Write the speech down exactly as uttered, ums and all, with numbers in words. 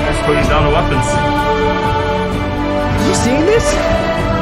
Just putting down the weapons. You seeing this?